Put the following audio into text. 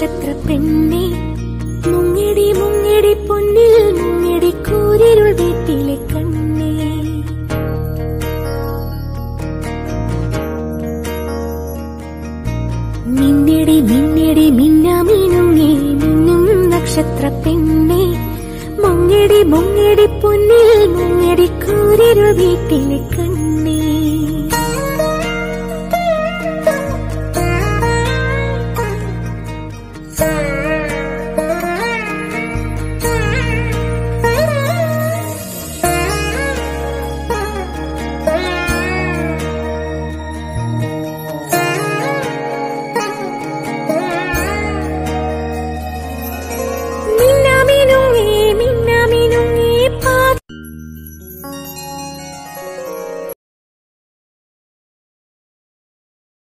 നക്ഷത്ര പെണ്ണെ മുങ്ങിടി മുങ്ങിടി പൊന്നിൽ മുങ്ങിടി കൂരിരുൾ വീട്ടിലെ കണ്ണേ മിന്നടി മിന്നടി മിന്നാമിനുങ്ങി മിന്നും നക്ഷത്ര പെണ്ണെ മുങ്ങിടി മുങ്ങിടി പൊന്നിൽ മുങ്ങിടി കൂരിരുൾ വീട്ടിലെ കണ്ണേ